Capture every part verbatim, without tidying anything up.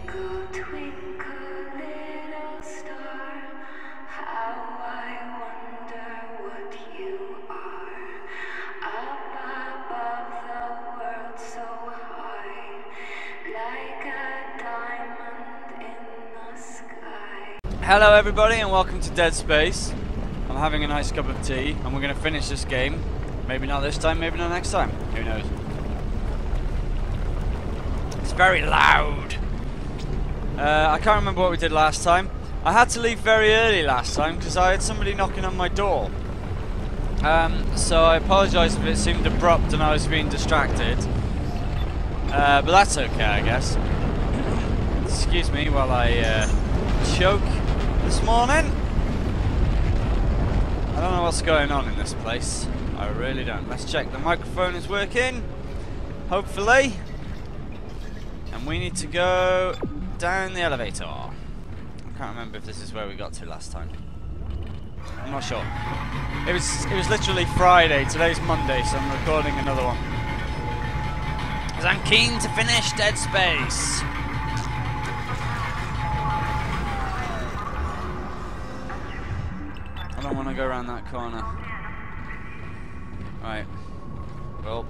Twinkle, twinkle, little star, how I wonder what you are. Up above the world so high, like a diamond in the sky. Hello everybody and welcome to Dead Space. I'm having a nice cup of tea and we're going to finish this game. Maybe not this time, maybe not next time. Who knows? It's very loud. Uh, I can't remember what we did last time. I had to leave very early last time because I had somebody knocking on my door. Um, so I apologise if it seemed abrupt and I was being distracted. Uh, but that's okay, I guess. Excuse me while I uh, choke this morning. I don't know what's going on in this place. I really don't. Let's check the microphone is working. Hopefully. And we need to go down the elevator. I can't remember if this is where we got to last time. I'm not sure. It was it was literally Friday. Today's Monday, so I'm recording another one. Because I'm keen to finish Dead Space. I don't want to go around that corner. Right. Well.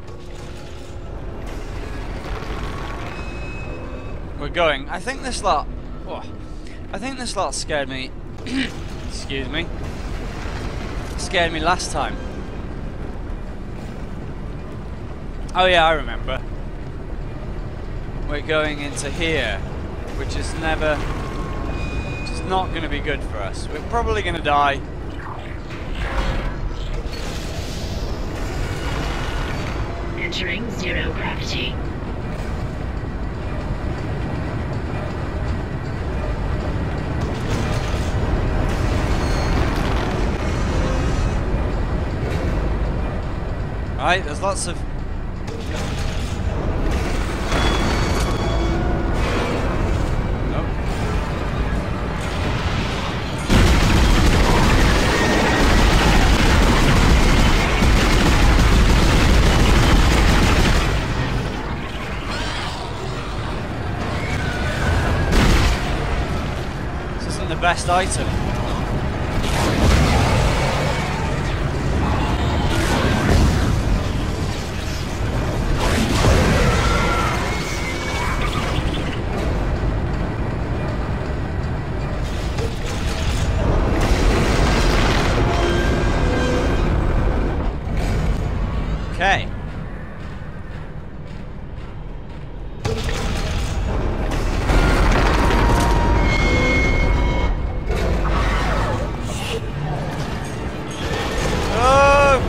We're going. I think this lot... Oh, I think this lot scared me... Excuse me. Scared me last time. Oh yeah, I remember. We're going into here. Which is never... Which is not going to be good for us. We're probably going to die. Entering zero gravity. Right, there's lots of... Nope. This isn't the best item. Okay. Oh!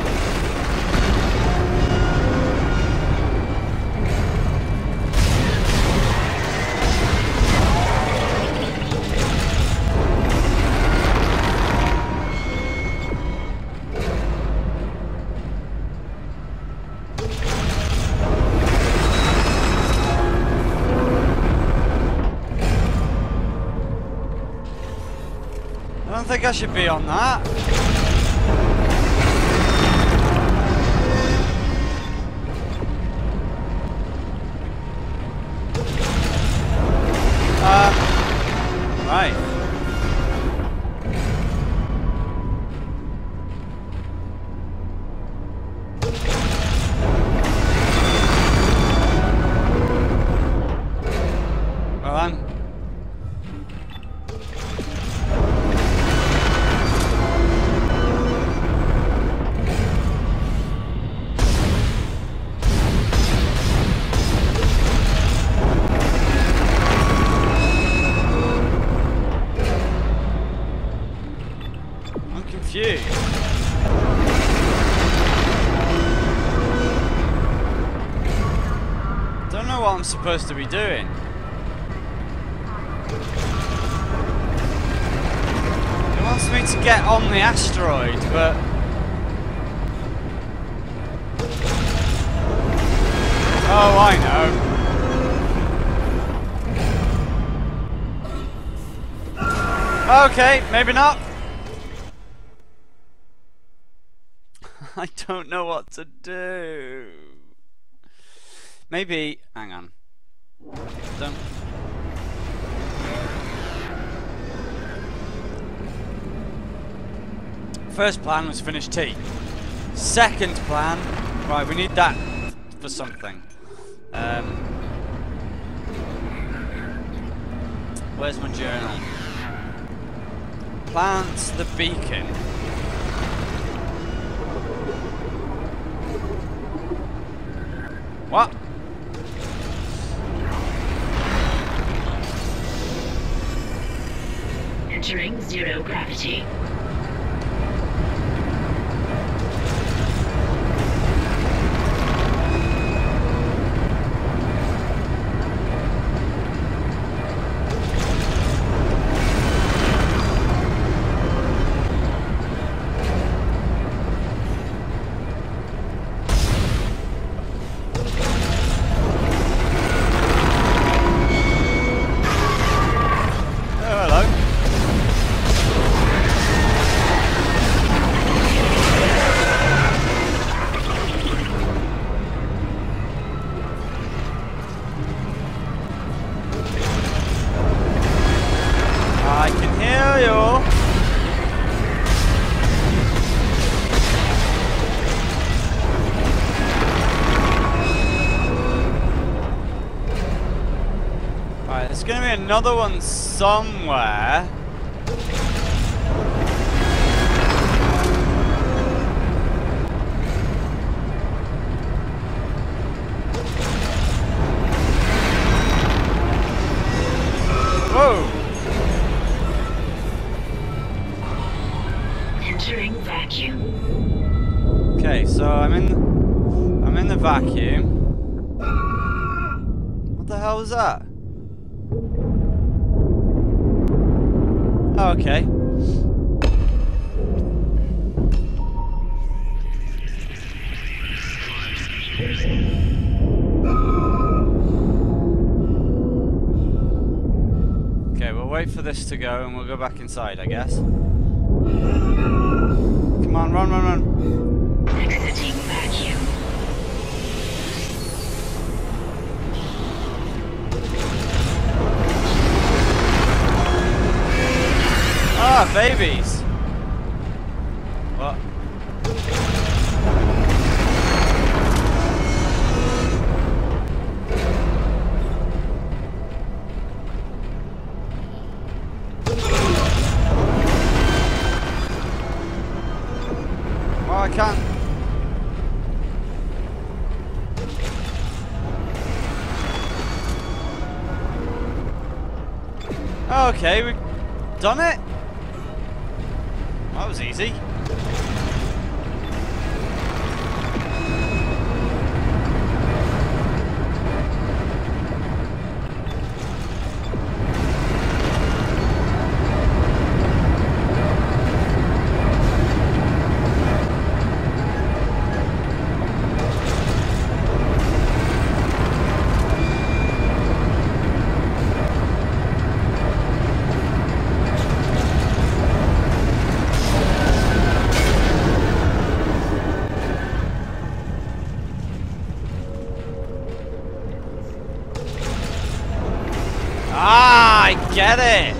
I don't think I should be on that. Uh, right. Well then. Confused. Don't know what I'm supposed to be doing. It wants me to get on the asteroid, but oh, I know. Okay, maybe not. I don't know what to do. Maybe, hang on. Don't. First plan was finish tea. Second plan, right, we need that for something. Um, where's my journal? Plant the beacon. What? Entering zero gravity. There's going to be another one somewhere. Whoa! Entering vacuum. Okay, so I'm in. I'm in the vacuum. What the hell was that? Oh, okay. Okay, we'll wait for this to go and we'll go back inside, I guess. Come on, run, run, run. Exiting vacuum. Ah, babies! What? Oh, I can't. Okay, we've done it. That was easy. Ah, I get it.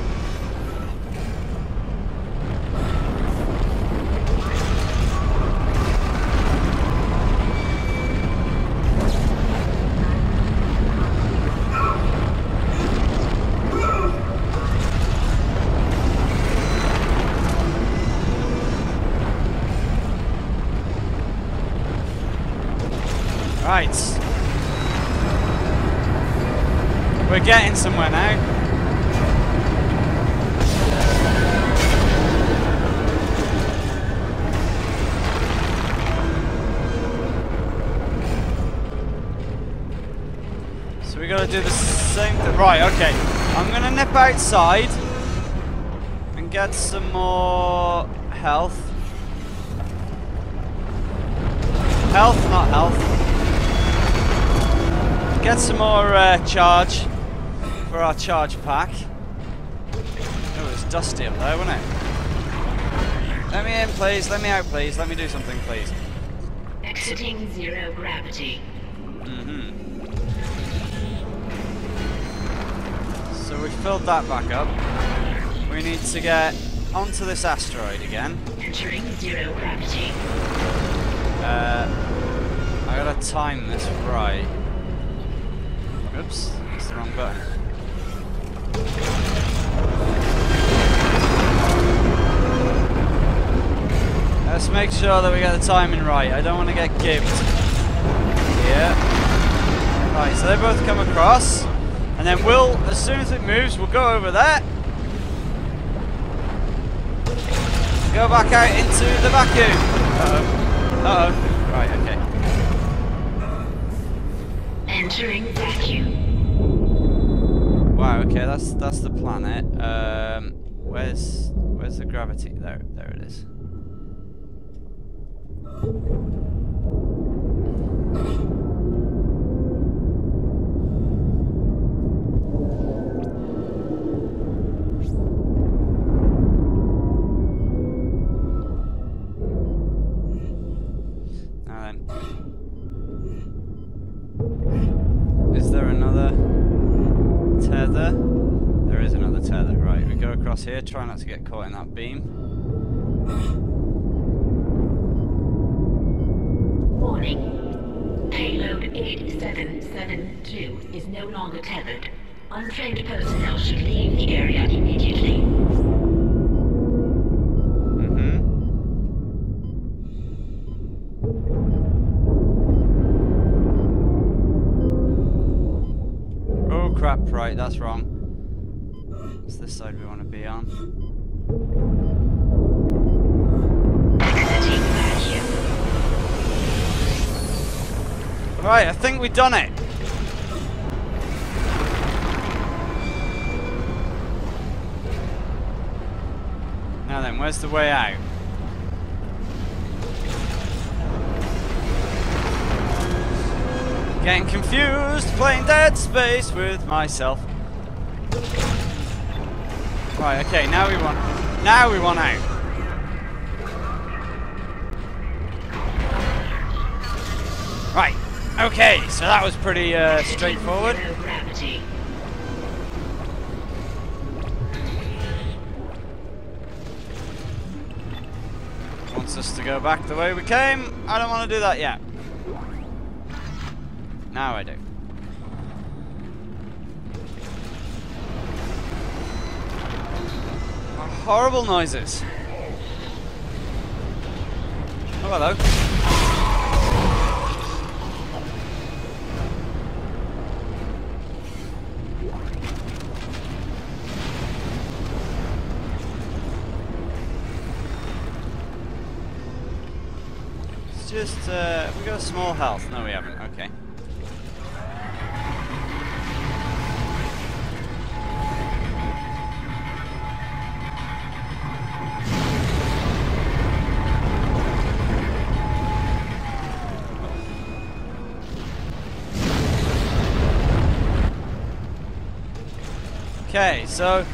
Right. We're getting somewhere now. So we gotta do the same thing. Right, okay. I'm gonna nip outside and get some more health. Health, not health. Get some more uh, charge for our charge pack. Oh, it was dusty up there, wasn't it? Let me in, please. Let me out, please. Let me do something, please. Exiting zero gravity. Mm-hmm. So we filled that back up. We need to get onto this asteroid again. Entering zero gravity. Uh, I gotta time this right. Oops, that's the wrong button. Let's make sure that we get the timing right. I don't want to get gibbed. Yeah. Right, so they both come across. And then we'll, as soon as it moves, we'll go over there. Go back out into the vacuum. Uh-oh. Uh-oh. Right, okay. Entering vacuum. Wow, okay, that's that's the planet. Um, where's where's the gravity? There, there it is. Now then, is there another tether? There is another tether. Right, we go across here. Try not to get caught in that beam. Warning. Payload eight seven seven two is no longer tethered. Untrained personnel should leave the area immediately. Mm-hmm. Oh crap, right, that's wrong. It's this side we want to be on. Exiting vacuum. Right, I think we've done it. Now then, where's the way out? Getting confused, playing Dead Space with myself. Right, okay, now we want, now we want out. Right, okay, so that was pretty uh, straightforward. Zero gravity. Wants us to go back the way we came. I don't want to do that yet. Now I do. Oh, horrible noises. Oh, hello. It's just, uh, we got a small health. No, we haven't. Okay. Okay, so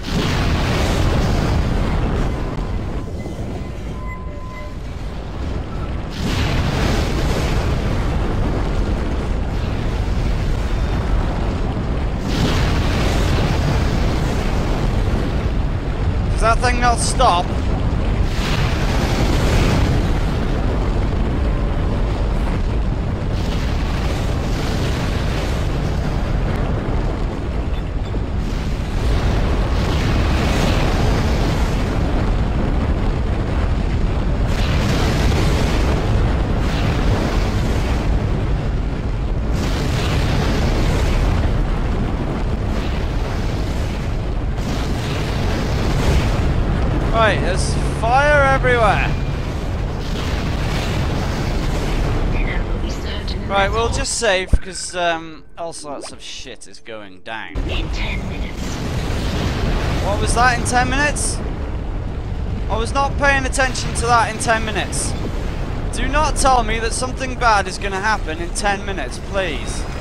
does that thing not stop? Right, there's fire everywhere. Right, we'll just save because um, all sorts of shit is going down. In ten minutes. What was that in ten minutes? I was not paying attention to that in ten minutes. Do not tell me that something bad is going to happen in ten minutes, please.